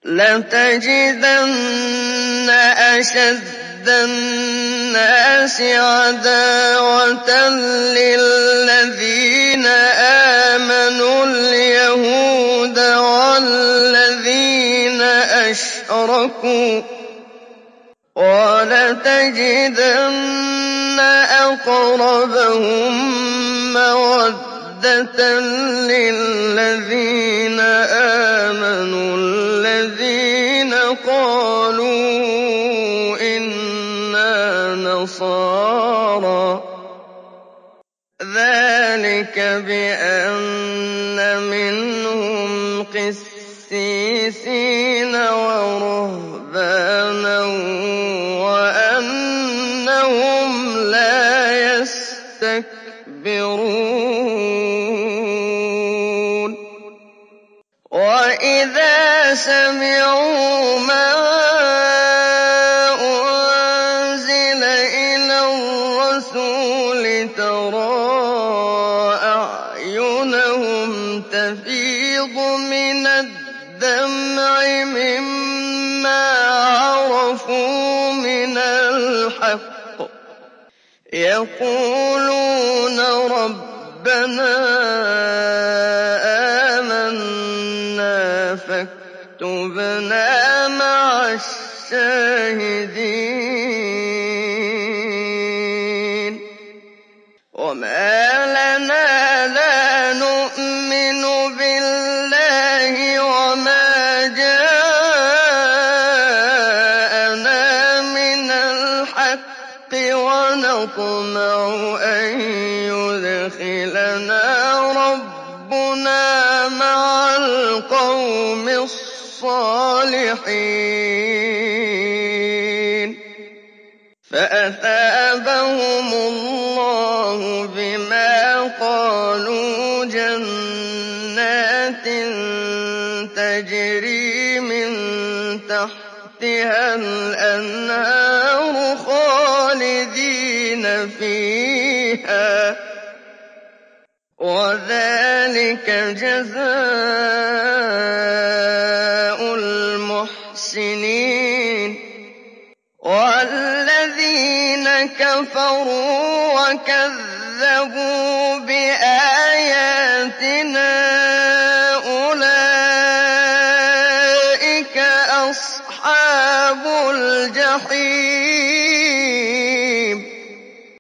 لَتَجِدَنَّ أَشَدَّ النَّاسِ عَدَاوَةً لِّلَّذِينَ آمَنُوا الْيَهُودَ وَالَّذِينَ أَشْرَكُوا ۖ وَلَتَجِدَنَّ أَقْرَبَهُم مَّوَدَّةً لِّلَّذِينَ آمَنُوا الَّذِينَ قَالُوا إِنَّا نَصَارَىٰ ۚ ذَٰلِكَ بِأَنَّ مِنْهُمْ قِسِّيسِينَ وَرُهْبَانًا وَأَنَّهُمْ لَا يَسْتَكْبِرُونَ وَإِذَا سَمِعُوا مَا أُنزِلَ إِلَى الرَّسُولِ تَرَىٰ أَعْيُنَهُمْ تَفِيضُ مِنَ الدَّمْعِ مِمَّا عَرَفُوا مِنَ الْحَقِّ ۖ يَقُولُونَ رَبَّنَا آمَنَّا فَاكْتُبْنَا مَعَ الشَّاهِدِينَ وَمَا لَنَا لَا نُؤْمِنُ بِاللَّهِ وَمَا جَاءَنَا مِنَ الْحَقِّ وَنَطْمَعُ أَن يُدْخِلَنَا رَبُّنَا مَعَ الْقَوْمِ الصَّالِحِينَ فَأَثَابَهُمُ اللَّهُ بِمَا قَالُوا جَنَّاتٍ تَجْرِي مِن تَحْتِهَا الْأَنْهَارُ خَالِدِينَ فِيهَا ۚ وَذَٰلِكَ جَزَاءُ الْمُحْسِنِينَ وَالَّذِينَ كَفَرُوا وَكَذَّبُوا بِآيَاتِنَا أُولَٰئِكَ أَصْحَابُ الْجَحِيمِ